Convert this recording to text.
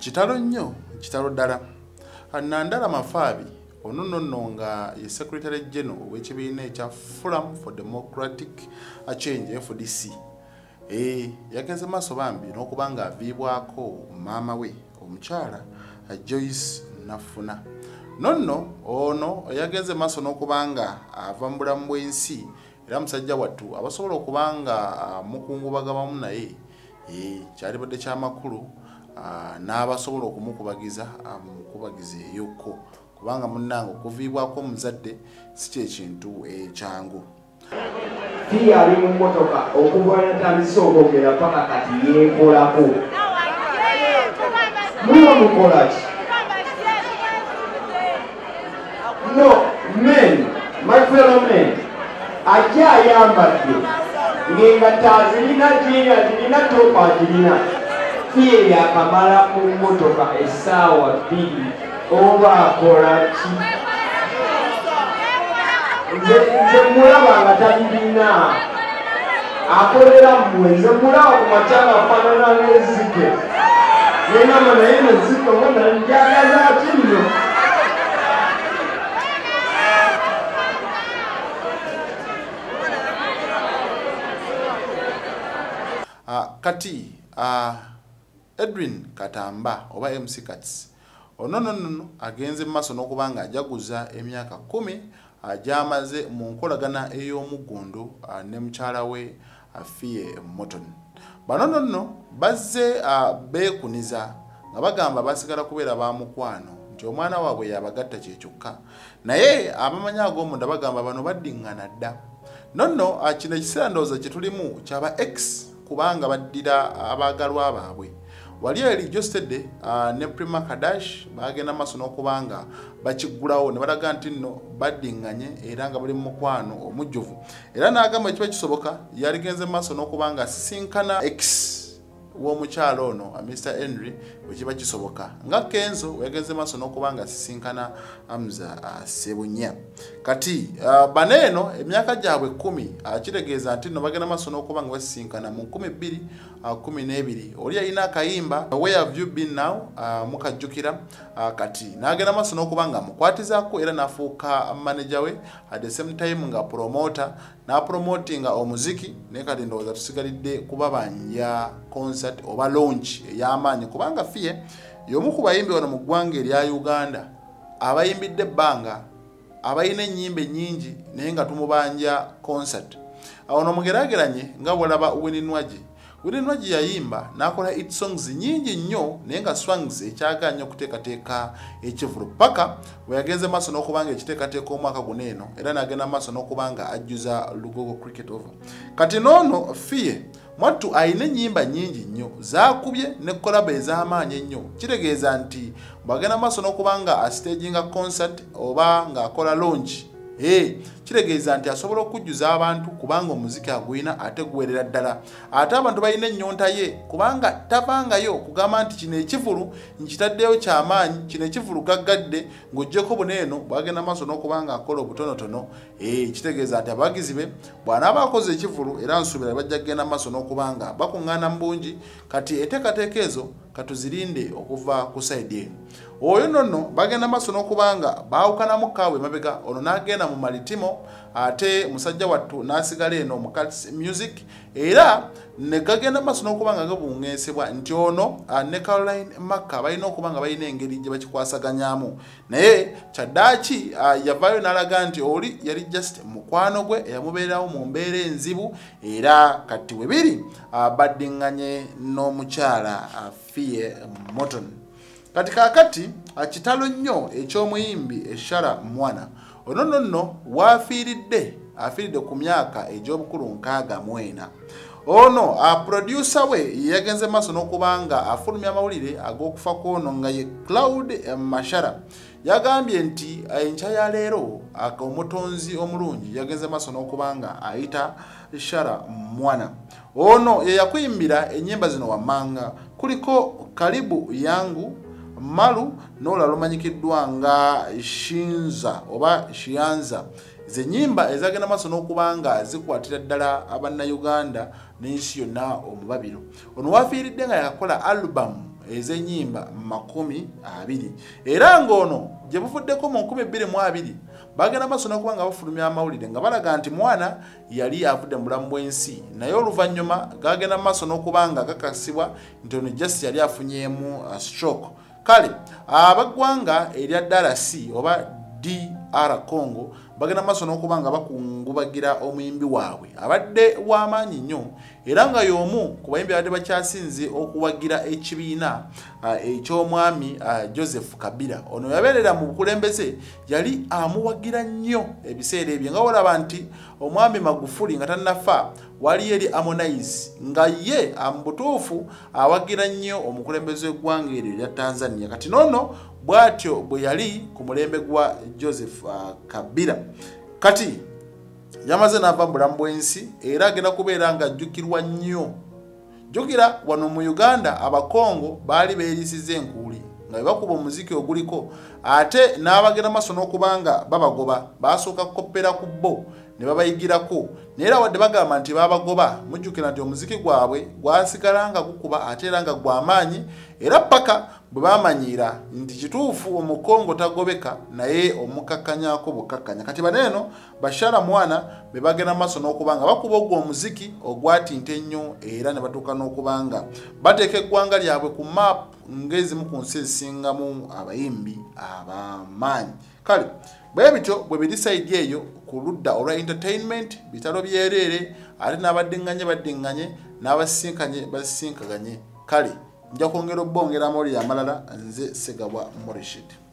kitalo nnyo kitalo ddala. Nandala Mafaabi ono nno nga ye Secretary General w'ekibiina ekya Forum for Democratic Change FDC. Yagenze maaso bambi n'okuba nga aviibwako maama we omukyala Joyce Nafuna. Nonno ono yagenze maaso n'okuba nga ava mu bulamu bw'ensi era musajja wattu abasobola okuba nga mukungubaga wamu naye kyalibadde ky'amakulu n'abasobola okumukubagiza amukubagiza eyokko kubanga munnange okuviibwako omuzadde si kyekintu ekyangu. Fille ali mu mmotoka okuva yatandise okwogera paka kati yeekolako. Mulimu mukola ki? No, men, my fellow men, ajja ayambadde ng'engatta zirina jiina zirina topa zirina. Fille yakamala mu mmotoka essaawa 2 oba akola ki? Nze mulaba nga talirina akolera mmwe, nze mulaba ku makyala afaanana n'ezzike nenama naye nezzike ona njagaza ati nno. Kati Edwin Katamba oba MC Kats ono agenze mu maaso n'okuba nga ajaguza emyaka 10 gyamaze mu nkolagana ey'omuggundu ne mukyala we Fille Moton. Bano nno bazze beekuniza nga bagamba basigala kubeera ba mukwano nti omwana waabwe yabagatta kyekyokka naye abamanyi ag'omunda bagamba bano baddiŋŋana dda. Nonno kino ekiseera ndowooza kye tulimu kyaba X kubanga baddira abaagalwa baabwe. Wali eri Jostedde ne Prima Kadash bagenda maaso n'okubanga bakiggulawo ne balaga nti nno baddiŋŋanye era nga bali mu mukwano omujjuvu. Era n'agamba ekiba kisoboka yaligenze maaso n'okubanga asisinkana X w'omukyalo ono Mr. Henry bwe kiba kisoboka. Nga Kenzo yagenze maaso n'okubanga asisinkana Hamza Sebunya. Kati baneeno emyaka gyabwe 10 kitegeeza nti nno bagenda maaso n'okubanga basisinkana mu 2012. Oli yalina akayimba Where Have You Been Now mukajjukira. Kati n'agenda maaso n'okubanga amukwatizaako era n'afuuka manager we at the same time nga promoter n'apromotinga omuziki naye kati ndowooza tusigalidde kubabanja concert oba launch ey'amaanyi kubanga Fille y'omu ku bayimbi wano mu ggwanga erya Uganda abayimbidde ebbanga abayina ennyimba ennyingi naye nga tumubanja concert. Awo nomugeraageranye nga bw'olaba Winnie Nwagi yayimba n'akola hit songs nyingi nnyo naye nga swangs ekyaga nnyo okuteekateeka ekivulu paka bwe yagenze maaso n'okubanga ekiteekateeka omwaka guno eno era n'agenda maaso n'okubanga ajjuza Lugogo Cricket Over. Kati noono Fille mwattu ayina ennyimba nnyingi nnyo zaakubye ne kolabo ez'amaanyi ennyo. Kitegeeza nti bw'agenda maaso n'okubanga astaginga concert oba ng'akola launch kitegeeza nti asobola okujjuza abantu kubanga omuziki agwina ate guwerera ddala. Ate abantu balina ennyonta ye kubanga tavangayo kugamba nti kino ekivulu nkitaddeyo ky'amaanyi kino ekivulu gaggadde ng'oggyeko buneeno bwagenda maaso n'okubanga akola obutonotono. Kitegeeza nti abawagizi be bw'anaaba akoze ekivulu era nsuubira bajja kugenda maaso n'okubanga bakuŋŋaana mu bungi. Kati enteekateeka ezo katuzirinde okuva ku sayidi eno. Oyo nonno bagenda maaso n'okubanga baawukanamu kaawe mabega ono n'agenda mu Malitimo ate musajja wattu n'asigala eno mu Cats Music era ne gagenda maaso n'okubanga gabuŋŋeesebwa nti ono ne Caroline Makka balina okubanga balina engeri gye bakikwasaganyaamu naye kyaddaaki yavaayo n'alaga nti oli yali just mukwano gwe eyamubeerawo mu mbeera enzibu era kati we biri baddiŋŋanye n'omukyala Fille Moton. Kati kakati kitalo nnyo eky'omuyimbi Eshara Mwana ono nno afiiridde ku myaka egy'obukulu 64. Ono producer we yagenze maaso n'okubanga afulumya amawulire ag'okufa kw'ono nga ye Cloud Mashara. Yagambye nti enkya ya leero omutonzi omulungi yagenze maaso n'okubanga ayita Eshara Mwana. Ono ye yakuyimbira ennyimba zino wammanga kuliko Karibu Yangu Malu n'olala lumanyikiddwa nga Shinza oba Shianza. Ze nyimba ezagenda maaso n'okubanga zikwatira ddala Abannayuganda n'ensi yonna omubabiro. Ono wafiiridde nga yakola album ez'ennyimba 20 era ng'ono gye buvuddeko mu 2020 bagenda maaso n'okuba nga bafulumya amawulire nga balaga nti mwana yali avudde mu bulamu bw'ensi naye oluvannyuma gagenda maaso n'okuba nga gakakasibwa nti ono just yali afunyeemu stroke. Kale abaggwanga erya DRC oba DR Congo bagenda maaso n'okuba nga bakungubagira omuyimbi waabwe abadde w'amaanyi nnyo era nga y'omu ku bayimbi abadde bakyasinze okuwagira ekibiina eky'omwami Joseph Kabila. Ono yabeerera mu bukulembeze yali amuwagira nnyo ebiseera ebyo nga olaba nti omwami Magufuli nga tannafa wali eri Harmonize nga ye amubutuufu awagira nnyo omukulembeze w'eggwanga eryo erya Tanzania. Kati nono bwatyo bwe yali ku mulembe gwa Joseph Kabila. Kati yamaze n'ava mu bulamu bw'ensi era agenda kubeera nga ajjukirwa nnyo. Jjukira wano mu Uganda Abakongo baali beerisiza enkuuli nga bebakuba omuziki oguliko ate n'abagenda maaso n'okuba nga babagoba basooka kukoppera ku bo ne babayigirako naye era wadde bagamba nti babagoba mujjukira nti omuziki gwabwe gwasigala nga gukuba ate era nga gw'amaanyi era paka bwe bamanyiira nti kituufu Omukongo tagobeka naye omukakkanyaako bukakkanya. Kati baneeno Bashara Mwana be bagenda maaso n'okuba nga bakuba ogwo omuziki ogwatinta ennyo era ne batuuka n'okuba nga bateeka eggwanga lyabwe ku map ng'ezimu ku nsi ezisingamu abayimbi ab'amaanyi. Kale bwe bityo bwe biri sayidi eyo ku ludda olwa entertainment bitalo byereere ate n'abaddiŋŋanye n'abasinkanye basinkaganye. Kale nja kwongera obbongera amawulire amalala nze Segabwa Morishid.